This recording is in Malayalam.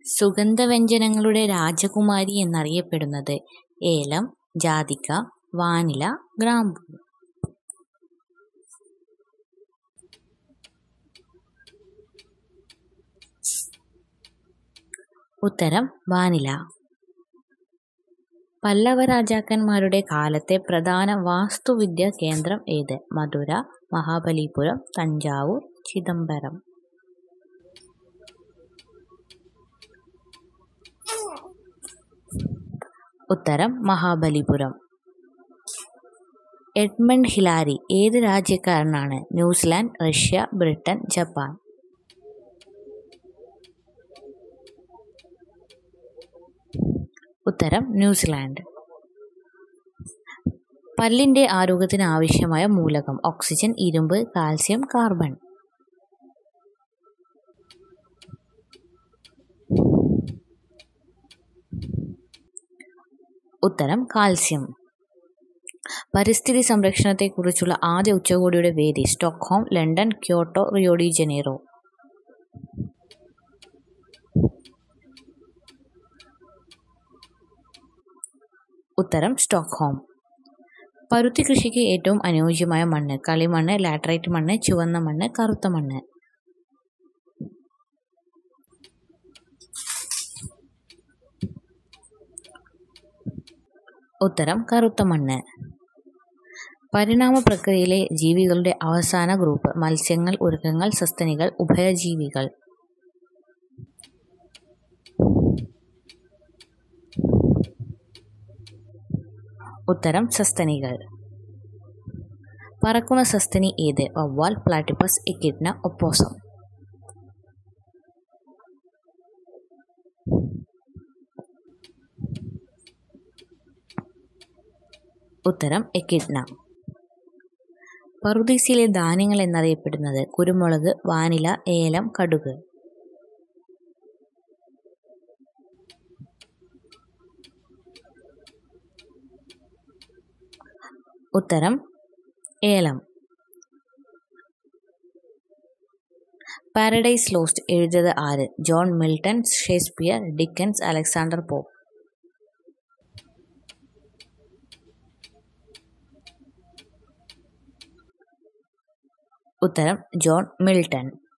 സുഗന്ധവ്യഞ്ജനങ്ങളുടെ രാജകുമാരി എന്നറിയപ്പെടുന്നത് ഏലം, ജാതിക്ക, വാനില, ഗ്രാമ്പൂ. ഉത്തരം വാനില. പല്ലവ രാജാക്കന്മാരുടെ കാലത്തെ പ്രധാന വാസ്തുവിദ്യാ കേന്ദ്രം ഏത്? മധുര, മഹാബലിപുരം, തഞ്ചാവൂർ, ചിദംബരം. ഉത്തരം മഹാബലിപുരം. എഡ്മണ്ട് ഹിലാരി ഏത് രാജ്യക്കാരനാണ്? New Zealand, Russia, Britain, Japan. ഉത്തരം ന്യൂസിലാൻഡ്. പല്ലിന്റെ ആരോഗ്യത്തിന് ആവശ്യമായ മൂലകം? ഓക്സിജൻ, ഇരുമ്പ്, കാൽസ്യം, കാർബൺ. ഉത്തരം കാൽസ്യം. പരിസ്ഥിതി സംരക്ഷണത്തെക്കുറിച്ചുള്ള ആദ്യ ഉച്ചകോടിയുടെ വേദി? Stockholm, London, Kyoto, Rio de Janeiro. ഉത്തരം സ്റ്റോക്ക്ഹോം. പരുത്തി കൃഷിക്ക് ഏറ്റവും അനുയോജ്യമായ മണ്ണ്? കളിമണ്ണ്, ലാറ്ററൈറ്റ് മണ്ണ്, ചുവന്ന മണ്ണ്, കറുത്ത മണ്ണ്. ഉത്തരം കറുത്ത മണ്ണ്. പരിണാമ പ്രക്രിയയിലെ ജീവികളുടെ അവസാന ഗ്രൂപ്പ്? മത്സ്യങ്ങൾ, ഉരഗങ്ങൾ, സസ്തനികൾ, ഉഭയജീവികൾ. ഉത്തരം സസ്തനികൾ. പറക്കുന്ന സസ്തനി ഏത്? വവ്വാൽ, പ്ലാറ്റിപ്പസ്, എക്കിഡ്ന, ഒപ്പോസം. ഉത്തരം എക്കിഡ്ന. പറുദീസയിലെ ധാന്യങ്ങൾ എന്നറിയപ്പെടുന്നത്? കുരുമുളക്, വാനില, ഏലം, കടുക്. ഉത്തരം ഏലം. പാരഡൈസ് ലോസ്റ്റ് എഴുതിയത് ആര്? John Milton, Shakespeare, Dickens, Alexander Pope. ഉത്തരം ജോൺ മിൽട്ടൺ.